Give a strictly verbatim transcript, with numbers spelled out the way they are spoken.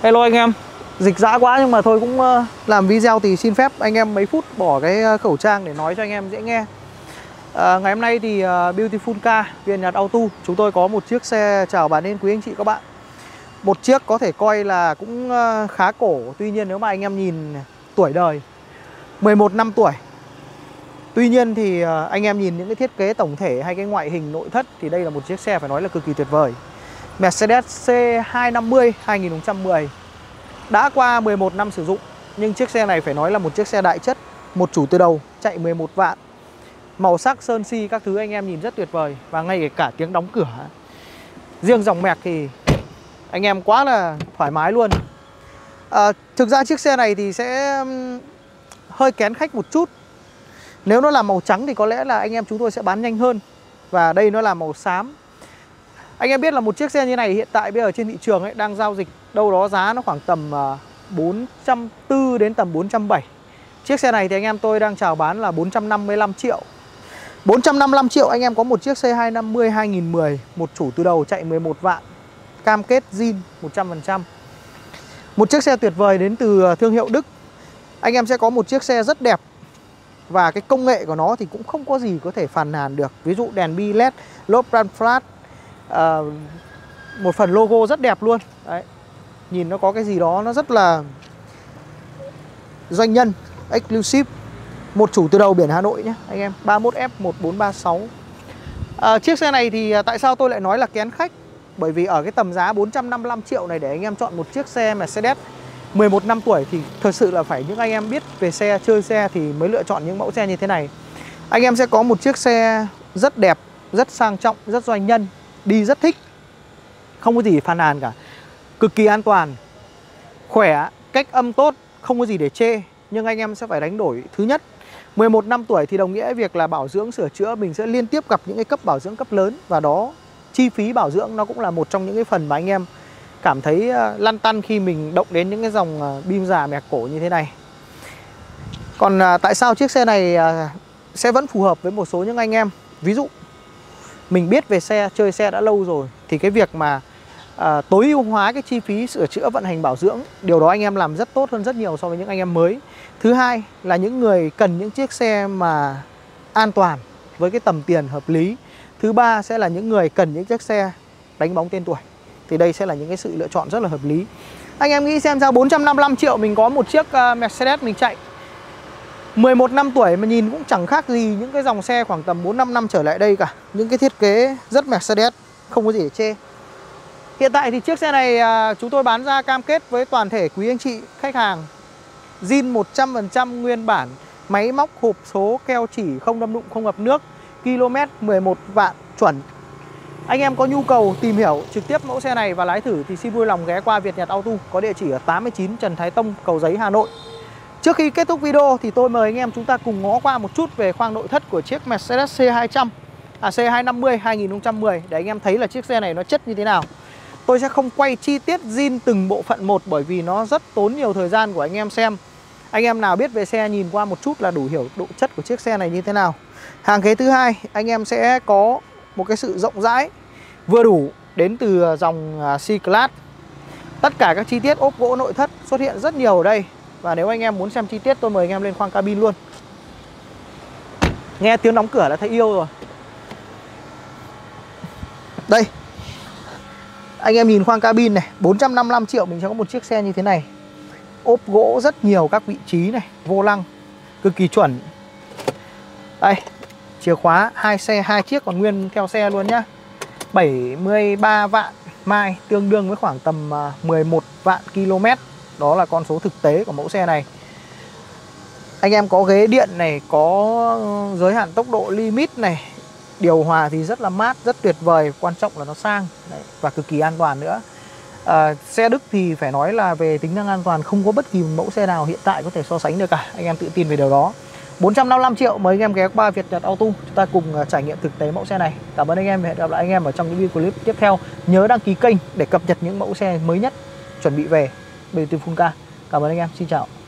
Hello anh em. Dịch dã quá nhưng mà thôi cũng uh, làm video thì xin phép anh em mấy phút bỏ cái uh, khẩu trang để nói cho anh em dễ nghe. uh, Ngày hôm nay thì uh, Beautiful Car, Việt Nhật Auto, chúng tôi có một chiếc xe chào bán đến quý anh chị các bạn. Một chiếc có thể coi là cũng uh, khá cổ. Tuy nhiên nếu mà anh em nhìn tuổi đời mười một năm tuổi. Tuy nhiên thì uh, anh em nhìn những cái thiết kế tổng thể hay cái ngoại hình nội thất thì đây là một chiếc xe phải nói là cực kỳ tuyệt vời. Mercedes C hai năm mươi hai nghìn không trăm mười. Đã qua mười một năm sử dụng nhưng chiếc xe này phải nói là một chiếc xe đại chất, một chủ từ đầu, chạy mười một vạn. Màu sắc sơn si các thứ anh em nhìn rất tuyệt vời. Và ngay cả tiếng đóng cửa, riêng dòng mẹc thì anh em quá là thoải mái luôn. à, Thực ra chiếc xe này thì sẽ hơi kén khách một chút. Nếu nó là màu trắng thì có lẽ là anh em chúng tôi sẽ bán nhanh hơn. Và đây nó là màu xám. Anh em biết là một chiếc xe như này hiện tại bây giờ trên thị trường ấy đang giao dịch đâu đó giá nó khoảng tầm bốn trăm bốn mươi đến tầm bốn trăm bảy mươi. Chiếc xe này thì anh em tôi đang chào bán là bốn trăm năm mươi lăm triệu. bốn trăm năm mươi lăm triệu anh em có một chiếc C hai năm mươi hai nghìn mười, một chủ từ đầu chạy mười một vạn, cam kết zin một trăm phần trăm. Một chiếc xe tuyệt vời đến từ thương hiệu Đức. Anh em sẽ có một chiếc xe rất đẹp. Và cái công nghệ của nó thì cũng không có gì có thể phàn nàn được. Ví dụ đèn bi led, lốp brand flat, uh, một phần logo rất đẹp luôn. Đấy. Nhìn nó có cái gì đó nó rất là doanh nhân, exclusive. Một chủ từ đầu biển Hà Nội nhé anh em, ba mốt F một bốn ba sáu. à, Chiếc xe này thì tại sao tôi lại nói là kén khách? Bởi vì ở cái tầm giá bốn trăm năm mươi lăm triệu này để anh em chọn một chiếc xe Mercedes mười một năm tuổi thì thật sự là phải những anh em biết về xe, chơi xe thì mới lựa chọn những mẫu xe như thế này. Anh em sẽ có một chiếc xe rất đẹp, rất sang trọng, rất doanh nhân, đi rất thích, không có gì phàn nàn cả, cực kỳ an toàn, khỏe, cách âm tốt, không có gì để chê. Nhưng anh em sẽ phải đánh đổi. Thứ nhất, mười một năm tuổi thì đồng nghĩa việc là bảo dưỡng sửa chữa mình sẽ liên tiếp gặp những cái cấp bảo dưỡng cấp lớn. Và đó, chi phí bảo dưỡng nó cũng là một trong những cái phần mà anh em cảm thấy lăn tăn khi mình động đến những cái dòng bim già mẹc cổ như thế này. Còn tại sao chiếc xe này sẽ vẫn phù hợp với một số những anh em? Ví dụ mình biết về xe, chơi xe đã lâu rồi thì cái việc mà à, tối ưu hóa cái chi phí sửa chữa, vận hành, bảo dưỡng, điều đó anh em làm rất tốt hơn rất nhiều so với những anh em mới. Thứ hai là những người cần những chiếc xe mà an toàn với cái tầm tiền hợp lý. Thứ ba sẽ là những người cần những chiếc xe đánh bóng tên tuổi. Thì đây sẽ là những cái sự lựa chọn rất là hợp lý. Anh em nghĩ xem sao, bốn trăm năm mươi lăm triệu mình có một chiếc uh, Mercedes mình chạy mười một năm tuổi mà nhìn cũng chẳng khác gì những cái dòng xe khoảng tầm bốn năm năm trở lại đây cả. Những cái thiết kế rất Mercedes, không có gì để chê. Hiện tại thì chiếc xe này uh, chúng tôi bán ra cam kết với toàn thể quý anh chị khách hàng zin một trăm phần trăm nguyên bản, máy móc, hộp số, keo chỉ, không đâm đụng, không ngập nước, km mười một vạn chuẩn. Anh em có nhu cầu tìm hiểu trực tiếp mẫu xe này và lái thử thì xin vui lòng ghé qua Việt Nhật Auto, có địa chỉ ở tám mươi chín Trần Thái Tông, Cầu Giấy, Hà Nội. Trước khi kết thúc video thì tôi mời anh em chúng ta cùng ngó qua một chút về khoang nội thất của chiếc Mercedes C hai trăm, à C hai năm mươi hai nghìn không trăm mười để anh em thấy là chiếc xe này nó chất như thế nào. Tôi sẽ không quay chi tiết zin từng bộ phận một bởi vì nó rất tốn nhiều thời gian của anh em xem. Anh em nào biết về xe nhìn qua một chút là đủ hiểu độ chất của chiếc xe này như thế nào. Hàng ghế thứ hai, anh em sẽ có một cái sự rộng rãi vừa đủ đến từ dòng C-Class. Tất cả các chi tiết ốp gỗ nội thất xuất hiện rất nhiều ở đây. Và nếu anh em muốn xem chi tiết tôi mời anh em lên khoang cabin luôn. Nghe tiếng đóng cửa đã thấy yêu rồi. Đây, anh em nhìn khoang cabin này, bốn trăm năm mươi lăm triệu mình sẽ có một chiếc xe như thế này. Ốp gỗ rất nhiều các vị trí này, vô lăng cực kỳ chuẩn. Đây, chìa khóa hai xe, hai chiếc còn nguyên theo xe luôn nhá. bảy mươi ba vạn mai, tương đương với khoảng tầm mười một vạn km. Đó là con số thực tế của mẫu xe này. Anh em có ghế điện này, có giới hạn tốc độ limit này, điều hòa thì rất là mát, rất tuyệt vời. Quan trọng là nó sang. Đấy, và cực kỳ an toàn nữa. à, Xe Đức thì phải nói là về tính năng an toàn không có bất kỳ mẫu xe nào hiện tại có thể so sánh được cả. Anh em tự tin về điều đó. Bốn trăm năm mươi lăm triệu, mời anh em ghé qua Việt Nhật Auto, chúng ta cùng trải nghiệm thực tế mẫu xe này. Cảm ơn anh em và hẹn gặp lại anh em ở trong những video clip tiếp theo. Nhớ đăng ký kênh để cập nhật những mẫu xe mới nhất chuẩn bị về Beautiful Car. Cảm ơn anh em, xin chào.